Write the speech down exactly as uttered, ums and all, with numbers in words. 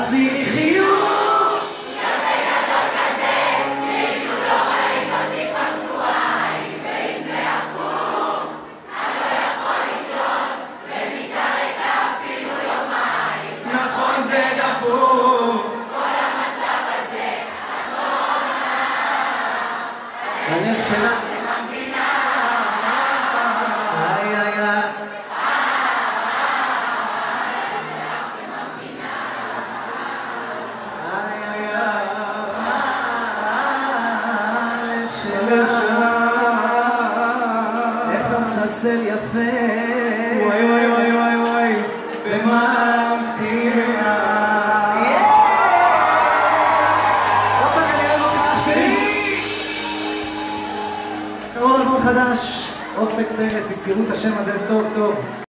תעשי לי חיוך יפה גדול כזה, כאילו לא ראית אותי כבר שבועיים. ואם זה הפוך, אני לא יכול לישון במיטה ריקה אפילו יומיים. נכון זה דפוק כל המצב הזה, הלב שלה המדינה איי איי איי מצלצל יפה וואי וואי וואי וואי וואי בממתינה אופק אני אוהב אותך אח שלי קרוב אלבום חדש אופק פרץ, תזכרו את השם הזה טוב טוב